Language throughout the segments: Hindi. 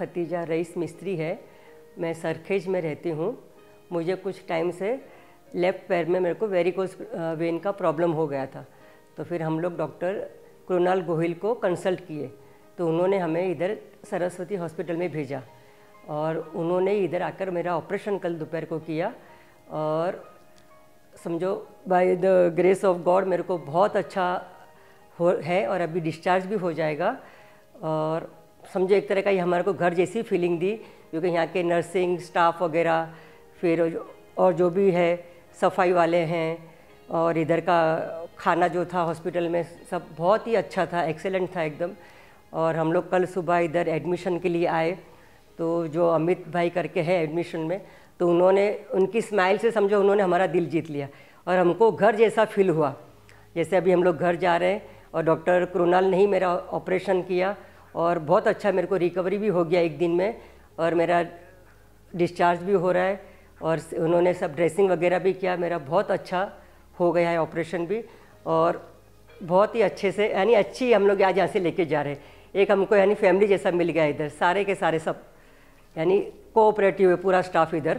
खतीजा रईस मिस्त्री है। मैं सरखेज में रहती हूँ। मुझे कुछ टाइम से लेफ़्ट पैर में मेरे को वेरिकोज वेन का प्रॉब्लम हो गया था। तो फिर हम लोग डॉक्टर कृणाल गोहिल को कंसल्ट किए, तो उन्होंने हमें इधर सरस्वती हॉस्पिटल में भेजा और उन्होंने इधर आकर मेरा ऑपरेशन कल दोपहर को किया। और समझो by the grace of God मेरे को बहुत अच्छा है और अभी डिस्चार्ज भी हो जाएगा। और समझो एक तरह का ये हमारे को घर जैसी फीलिंग दी, क्योंकि यहाँ के नर्सिंग स्टाफ वगैरह फिर और जो भी है सफाई वाले हैं, और इधर का खाना जो था हॉस्पिटल में सब बहुत ही अच्छा था, एक्सेलेंट था एकदम। और हम लोग कल सुबह इधर एडमिशन के लिए आए, तो जो अमित भाई करके है एडमिशन में, तो उन्होंने उनकी स्माइल से समझो उन्होंने हमारा दिल जीत लिया और हमको घर जैसा फील हुआ। जैसे अभी हम लोग घर जा रहे हैं और डॉक्टर कृणाल ने ही मेरा ऑपरेशन किया और बहुत अच्छा मेरे को रिकवरी भी हो गया एक दिन में, और मेरा डिस्चार्ज भी हो रहा है। और उन्होंने सब ड्रेसिंग वगैरह भी किया, मेरा बहुत अच्छा हो गया है ऑपरेशन भी। और बहुत ही अच्छे से यानी अच्छी हम लोग आज यहाँ से लेके जा रहे हैं। एक हमको यानी फैमिली जैसा मिल गया इधर, सारे के सारे सब यानी कोऑपरेटिव है पूरा स्टाफ इधर।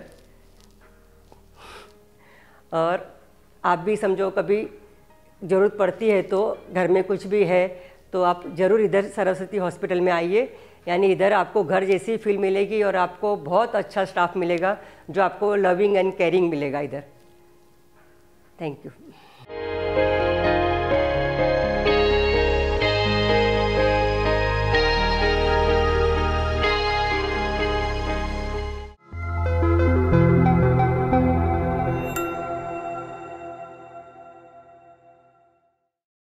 और आप भी समझो कभी ज़रूरत पड़ती है तो घर में कुछ भी है तो आप ज़रूर इधर सरस्वती हॉस्पिटल में आइए। यानी इधर आपको घर जैसी फील मिलेगी और आपको बहुत अच्छा स्टाफ मिलेगा जो आपको लविंग एंड केयरिंग मिलेगा इधर। Thank you.